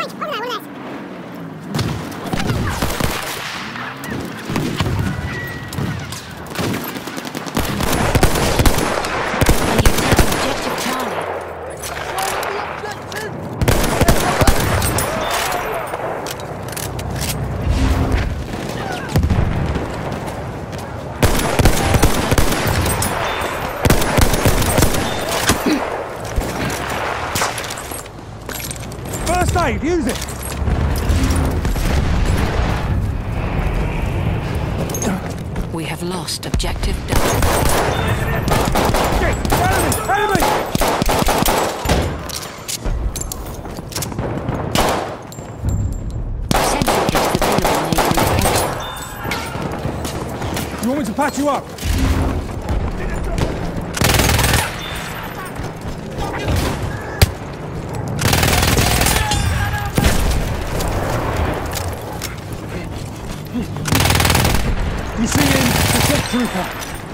Use it! We have lost objective Duff. Enemy! Sentry kit is available near your location. You want me to patch you up? You see him? The shock trooper.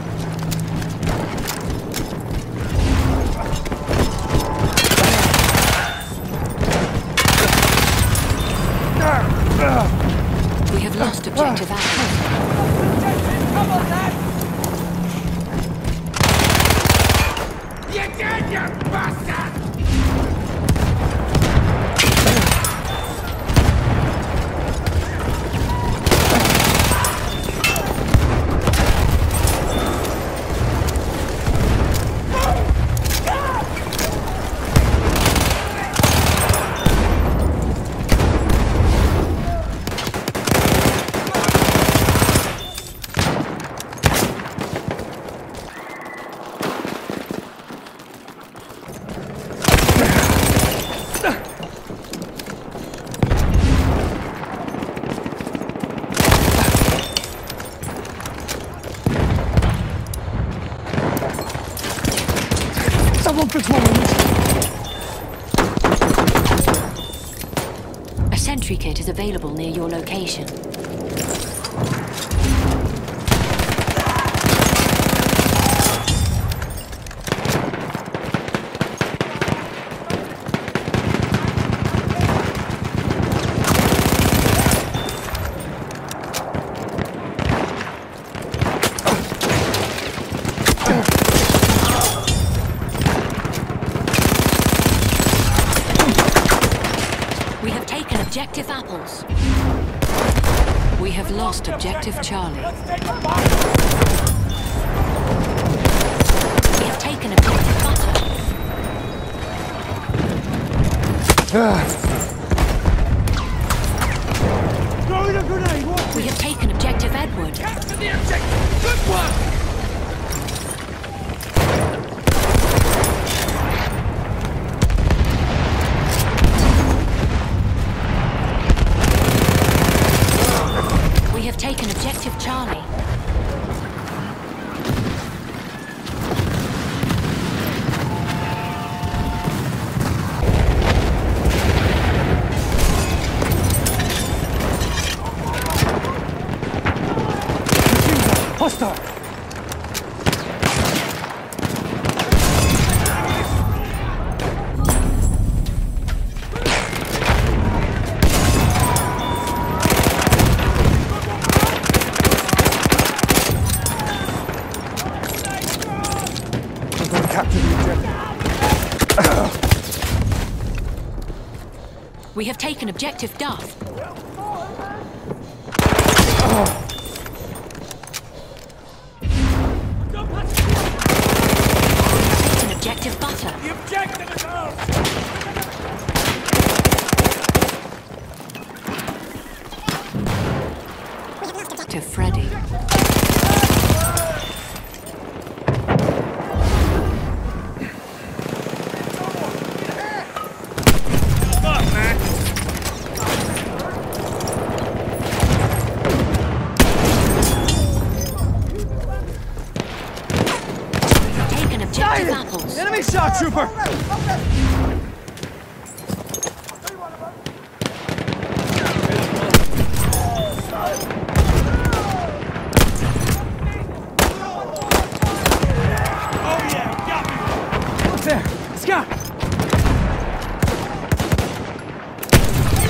We have lost objective Alpha. Come on, lad! You're dead, you bastard! A sentry kit is available near your location. We have taken objective Apples. We have lost objective Charlie. We have taken objective Butter. Throwing a grenade! Watch We have taken objective Edward. Capture the objective! Good work! We have taken objective Charlie. Hostile! I'm going to capture the objective. We have taken objective Duff. Taken objective Butter. The objective is ours! To Freddy. Taken objective Apples. Enemy shot trooper! There! Scout!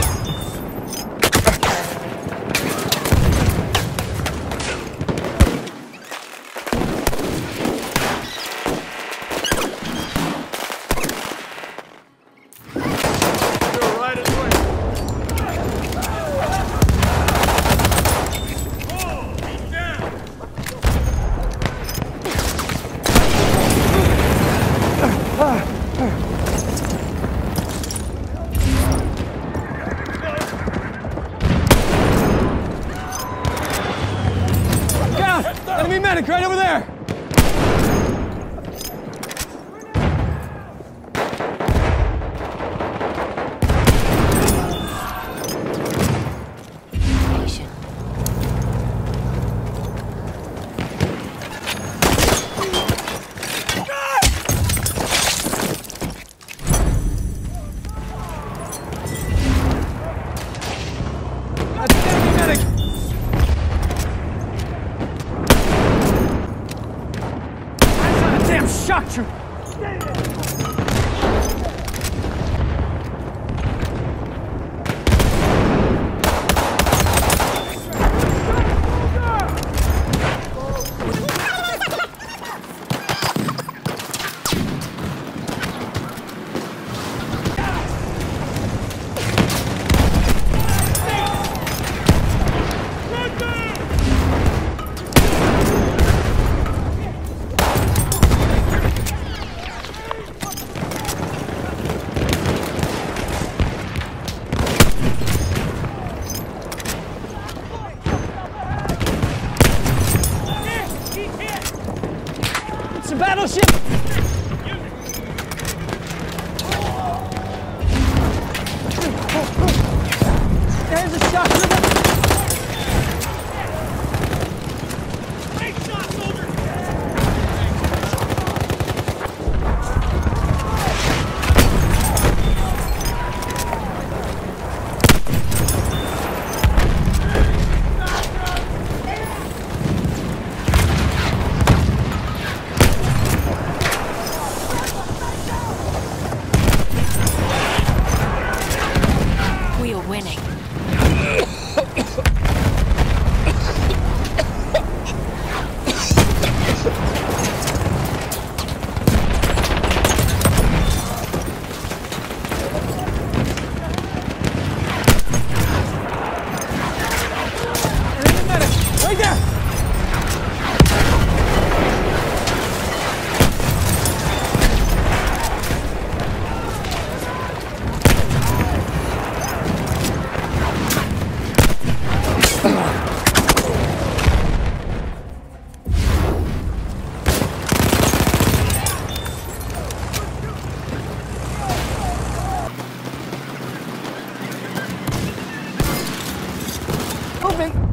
medic right over there! Patient. That's an enemy medic! That's not a damn shock trooper! It's a battleship! There's a shock trooper! We are winning. Enemy medic! Right there! Moving!